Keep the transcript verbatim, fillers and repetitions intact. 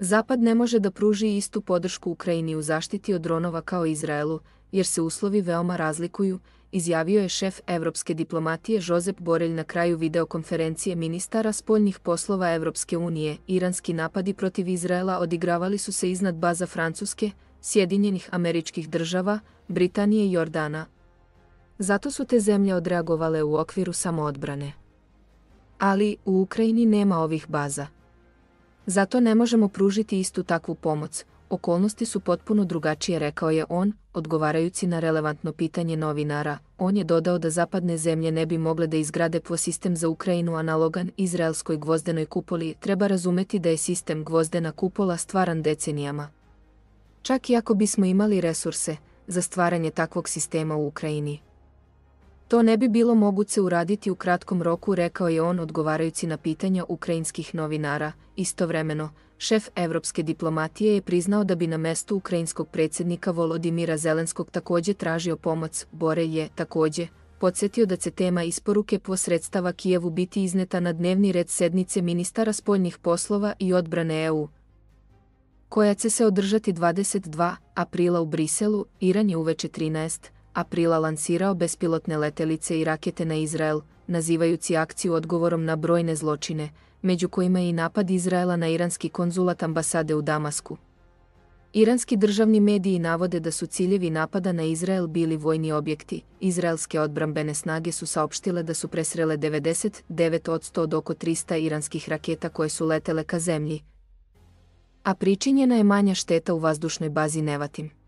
Zapad ne može da pruži istu podršku Ukrajini u zaštiti od dronova kao Izraelu, jer se uslovi veoma razlikuju, izjavio je šef evropske diplomatije Josep Borrell na kraju videokonferencije ministara spoljnih poslova Evropske unije. Iranski napadi protiv Izraela odigravali su se iznad baza Francuske, Sjedinjenih Američkih Država, Britanije i Jordana. Zato su te zemlje odreagovale u okviru samoodbrane. Ali u Ukrajini nema ovih baza. Zato ne možemo pružiti istu takvu pomoć. Okolnosti su potpuno drugačije, rekao je on, odgovarajući na relevantno pitanje novinara. On je dodao da zapadne zemlje ne bi mogle da izgrade sistem za Ukrajinu analogan izraelskoj gvozdenoj kupoli. Treba razumeti da je sistem gvozdena kupola stvaran decenijama. Čak i ako bismo imali resurse za stvaranje takvog sistema u Ukrajini, to ne bi bilo moguće uraditi u kratkom roku, rekao je on odgovarajući na pitanja ukrajinskih novinara. Istovremeno, šef evropske diplomatije je priznao da bi na mestu ukrajinskog predsjednika Volodimira Zelenskog također tražio pomoć. Borrell je, također, podsjetio da će tema isporuke posredstava Kijevu biti izneta na dnevni red sednice ministara spoljnih poslova i odbrane E U, koja će se održati dvadeset dva aprila u Briselu. Iran je uveče trinaestog aprila lansirao bespilotne letelice i rakete na Izrael, nazivajući akciju odgovorom na brojne zločine, među kojima je i napad Izraela na iranski konzulat ambasade u Damasku. Iranski državni mediji navode da su ciljevi napada na Izrael bili vojni objekti. Izraelske odbrambene snage su saopštile da su presrele devedeset devet posto od oko trista iranskih raketa koje su letele ka zemlji, a pričinjena je manja šteta u vazdušnoj bazi Nevatim.